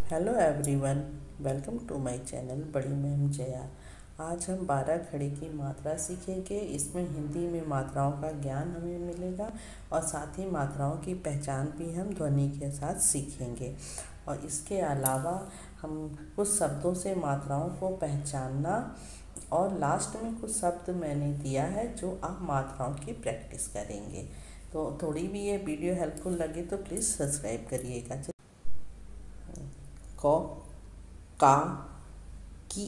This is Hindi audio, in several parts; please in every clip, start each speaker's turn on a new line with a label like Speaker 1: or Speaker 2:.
Speaker 1: Hello everyone, welcome to my channel बड़ी मैम जया। आज हम 12 खड़ी की मात्रा सीखेंगे। इसमें हिंदी में मात्राओं का ज्ञान हमें मिलेगा और साथ ही मात्राओं की पहचान भी हम ध्वनि के साथ सीखेंगे। और इसके अलावा हम कुछ शब्दों से मात्राओं को पहचानना और लास्ट में कुछ शब्द मैंने दिया है जो आप मात्राओं की प्रैक्टिस करेंगे। तो थोड़ी भी ये वीडियो हेल्पफुल लगे तो प्लीज़ सब्सक्राइब करिएगा। क का की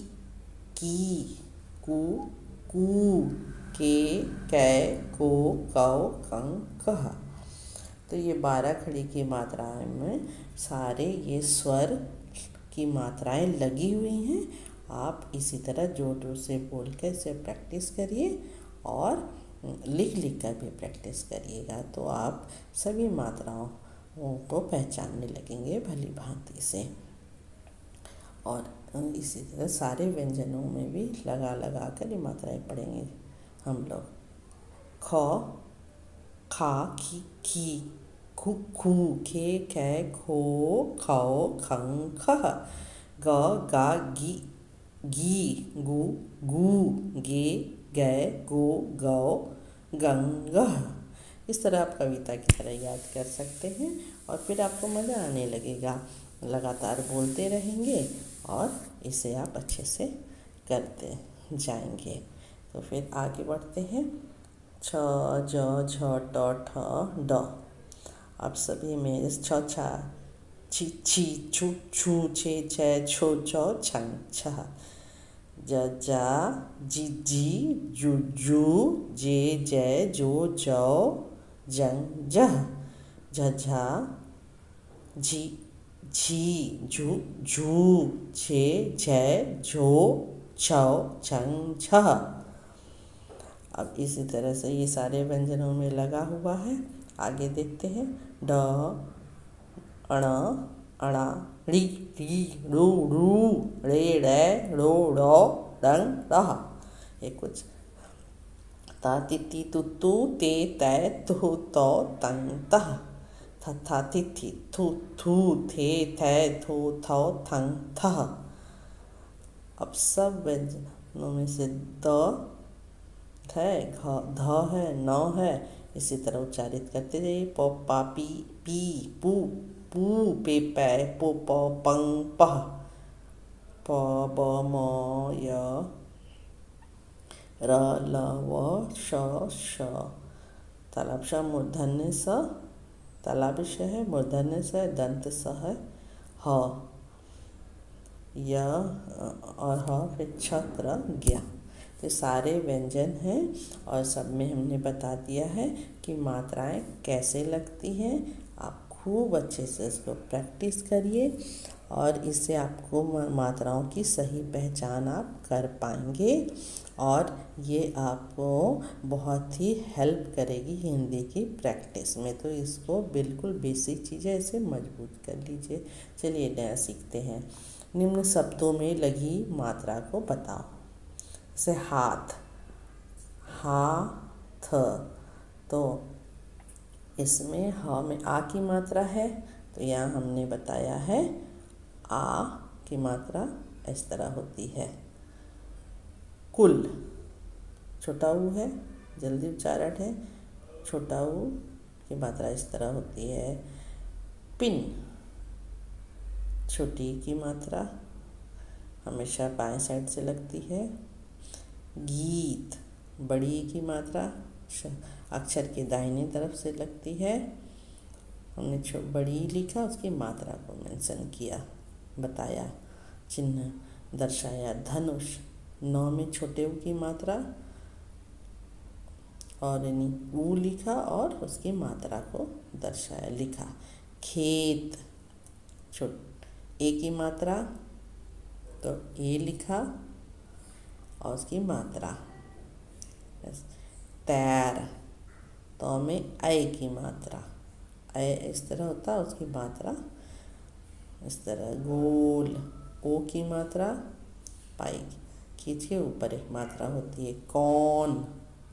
Speaker 1: कू कू के कै को कौ कं कह। तो ये 12 खड़ी की मात्राएं में सारे ये स्वर की मात्राएं लगी हुई हैं। आप इसी तरह जोर जोर से बोल कर इसे प्रैक्टिस करिए और लिख लिख कर भी प्रैक्टिस करिएगा, तो आप सभी मात्राओं को पहचानने लगेंगे भली भांति से। और इसी तरह सारे व्यंजनों में भी लगा लगा कर ये मात्राएं पढ़ेंगे हम लोग। ख खा की खु खू खे कै खो खौ खं खह। ग गा गी गु गू गे गै गो गौ गं गह। इस तरह आप कविता की तरह याद कर सकते हैं और फिर आपको मज़ा आने लगेगा। लगातार बोलते रहेंगे और इसे आप अच्छे से करते जाएंगे। तो फिर आगे बढ़ते हैं। छ ज झ ट ठ ड। अब सभी में छ छा छी छी छू छू छे छे छो छो छंग छह। ज जा जी जी जू जू जे जै जो जौ जंग जह। झझा झी झी झू झू झे झै झो छौ छंग छह। अब इसी तरह से ये सारे व्यंजनों में लगा हुआ है। आगे देखते हैं। ड अण अणा री री रू रू रे रे रो रो रंग रहा। ये कुछ ता तिति तुतु ते तै तु तो तंग तह। था तिथि थु थू थे थे थो थौ थंग थह। अब सब व्यंजनों में से द है, ध है, न है, इसी तरह उच्चारित करते जाइए। प पा पी पी पू पू पे पै पो प पंग पह। प ब म य र ल व श श। तालाब श मूर्धन्य स, तालाबी श है, मूर्धन्य स है, दंत स है, ह य और ह फिर छत्र ज्ञ। तो सारे व्यंजन हैं और सब में हमने बता दिया है कि मात्राएं कैसे लगती हैं। आप खूब अच्छे से इसको प्रैक्टिस करिए और इससे आपको मात्राओं की सही पहचान आप कर पाएंगे और ये आपको बहुत ही हेल्प करेगी हिंदी की प्रैक्टिस में। तो इसको बिल्कुल बेसिक चीज़ है, इसे मजबूत कर लीजिए। चलिए नया सीखते हैं। निम्न शब्दों में लगी मात्रा को बताओ। जैसे हाथ, हाथ। तो इसमें ह में आ की मात्रा है, तो यहाँ हमने बताया है आ की मात्रा इस तरह होती है। कुल, छोटा ऊ है, जल्दी उच्चारण है, छोटा ऊ की मात्रा इस तरह होती है। पिन, छोटी की मात्रा हमेशा बाएं साइड से लगती है। गीत, बड़ी की मात्रा अक्षर के दाहिनी तरफ से लगती है। हमने बड़ी लिखा, उसकी मात्रा को मेंशन किया, बताया, चिन्ह दर्शाया। धनुष, नौ में छोटे ऊ की मात्रा और ऊ लिखा और उसकी मात्रा को दर्शाया, लिखा। खेत, ए की मात्रा तो ए लिखा और उसकी मात्रा। तैर, तो में ऐ की मात्रा, ऐ इस तरह होता है, उसकी मात्रा इस तरह। गोल, ओ की मात्रा पाई खींच के ऊपर एक मात्रा होती है। कौन,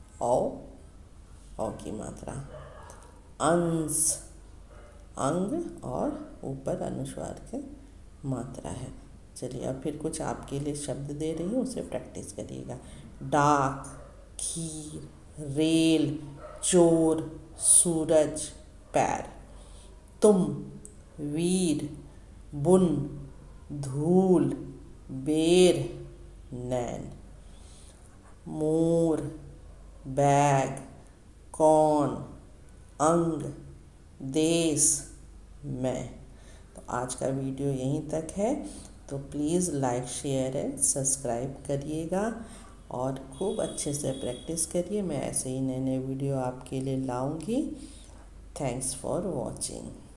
Speaker 1: औ की मात्रा। अंश, अंग और ऊपर अनुस्वार के मात्रा है। चलिए अब फिर कुछ आपके लिए शब्द दे रही हूँ, उसे प्रैक्टिस करिएगा। डाक, खीर, रेल, चोर, सूरज, पैर। तुम, वीर, बुन, धूल, बेर, नैन। मोर, बैग, कौन, अंग, देश, मैं। तो आज का वीडियो यहीं तक है, तो please like share and subscribe करिएगा और खूब अच्छे से प्रैक्टिस करिए। मैं ऐसे ही नए नए वीडियो आपके लिए लाऊंगी। Thanks for watching.